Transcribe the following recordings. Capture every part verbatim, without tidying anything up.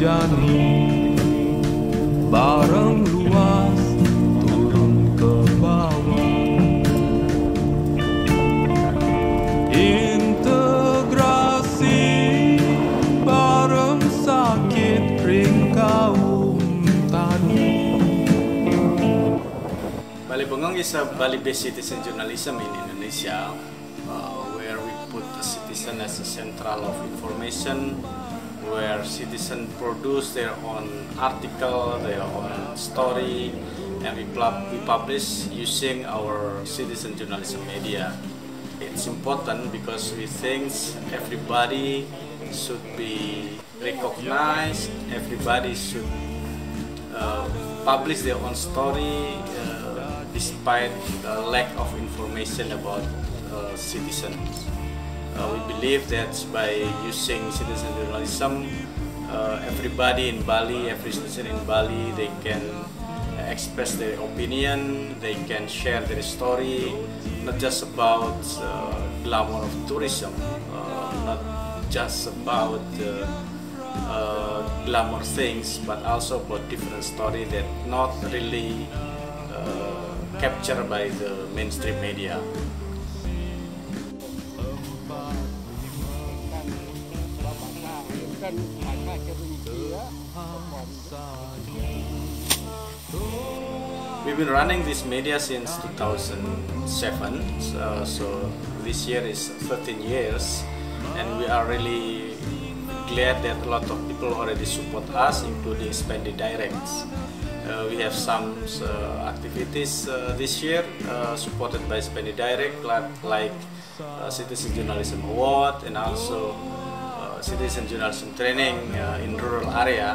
terjadi, bareng luas turun ke bawah. Integrasi bareng sakit kering kaum tani. Bali Bengong is a Bali-based citizen journalism in Indonesia, uh, where we put the citizen as the central of information, where citizens produce their own article, their own story, and we, we publish using our citizen journalism media. It's important because we think everybody should be recognized, everybody should uh, publish their own story uh, despite the lack of information about uh, citizens. Uh, we believe that by using citizen journalism, uh, everybody in Bali, every citizen in Bali, they can express their opinion, they can share their story, not just about uh, glamour of tourism, uh, not just about uh, uh, glamour things, but also about different story that not really uh, captured by the mainstream media. We've been running this media since two thousand seven, so, so this year is thirteen years, and we are really glad that a lot of people already support us, including Spendi Directs. Uh, we have some uh, activities uh, this year uh, supported by Spendi Direct, like, like uh, Citizen Journalism Award and also uh, Citizen Journalism Training uh, in rural area.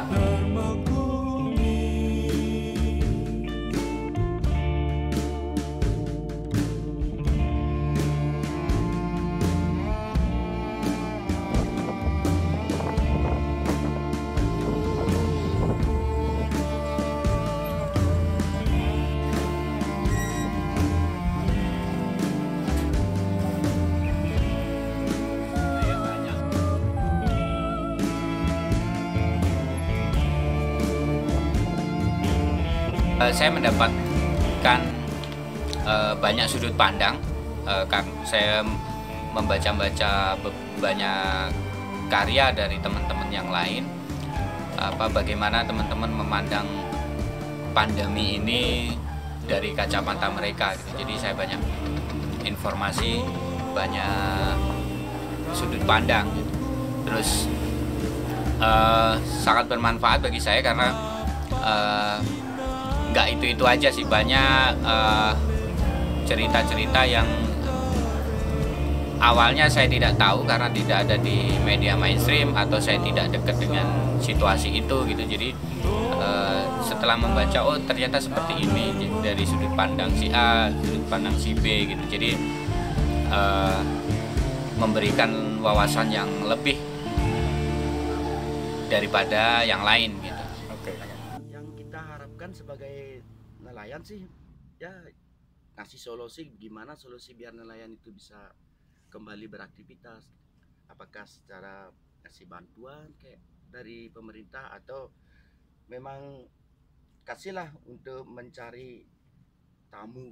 Saya mendapatkan uh, banyak sudut pandang, uh, kan saya membaca-baca banyak karya dari teman-teman yang lain, apa bagaimana teman-teman memandang pandemi ini dari kacamata mereka gitu. Jadi saya banyak informasi, banyak sudut pandang gitu. Terus uh, sangat bermanfaat bagi saya karena uh, nggak itu-itu aja sih, banyak cerita-cerita uh, yang awalnya saya tidak tahu karena tidak ada di media mainstream atau saya tidak dekat dengan situasi itu gitu. Jadi uh, setelah membaca, oh ternyata seperti ini dari sudut pandang si A, sudut pandang si B gitu. Jadi uh, memberikan wawasan yang lebih daripada yang lain gitu. Sebagai nelayan sih ya ngasih solusi gimana solusi biar nelayan itu bisa kembali beraktivitas, apakah secara kasih bantuan kayak dari pemerintah atau memang kasihlah untuk mencari tamu.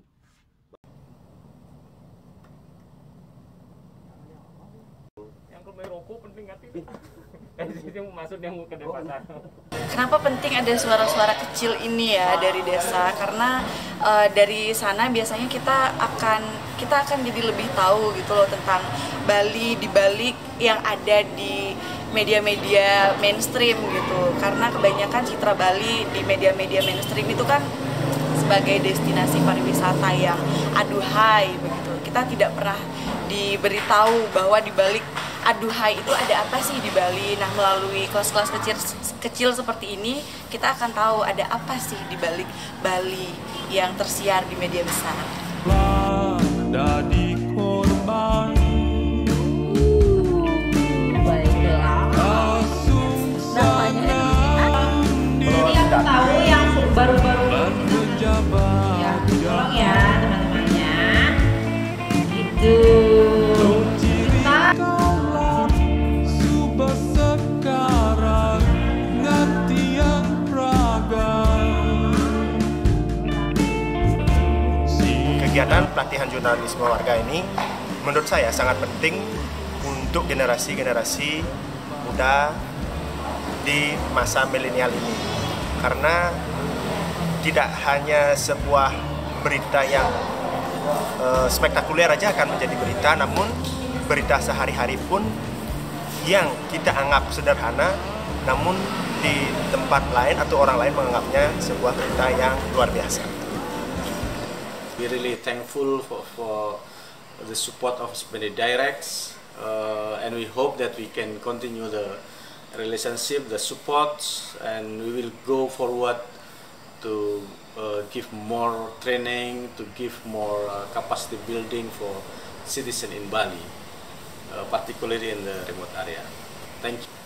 Yang ke Meroko penting hati itu maksudnya mau ke pasar. Kenapa penting ada suara-suara kecil ini ya dari desa? Karena uh, dari sana biasanya kita akan kita akan jadi lebih tahu gitu loh tentang Bali di balik yang ada di media-media mainstream gitu. Karena kebanyakan citra Bali di media-media mainstream itu kan sebagai destinasi pariwisata yang aduhai begitu. Kita tidak pernah diberitahu bahwa di balik aduhai itu ada apa sih di Bali. Nah, melalui kelas-kelas kecil kecil seperti ini kita akan tahu ada apa sih di balik Bali yang tersiar di media besar. Jadi korban. Baiklah. Namanya jadi aku tahu yang baru-baru ya, tolong ya teman-temannya. Itu. Sekarang jurnalisme warga ini menurut saya sangat penting untuk generasi-generasi muda di masa milenial ini, karena tidak hanya sebuah berita yang uh, spektakuler aja akan menjadi berita, namun berita sehari-hari pun yang kita anggap sederhana, namun di tempat lain atau orang lain menganggapnya sebuah berita yang luar biasa. We really thankful for, for the support of Spende Directs, uh, and we hope that we can continue the relationship, the support, and we will go forward to uh, give more training, to give more uh, capacity building for citizens in Bali, uh, particularly in the remote area. Thank you.